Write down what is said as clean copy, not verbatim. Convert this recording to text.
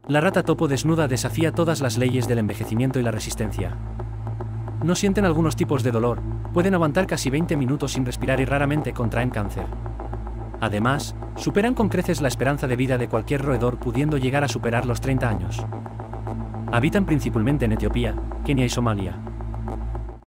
La rata topo desnuda desafía todas las leyes del envejecimiento y la resistencia. No sienten algunos tipos de dolor, pueden aguantar casi 20 minutos sin respirar y raramente contraen cáncer. Además, superan con creces la esperanza de vida de cualquier roedor, pudiendo llegar a superar los 30 años. Habitan principalmente en Etiopía, Kenia y Somalia.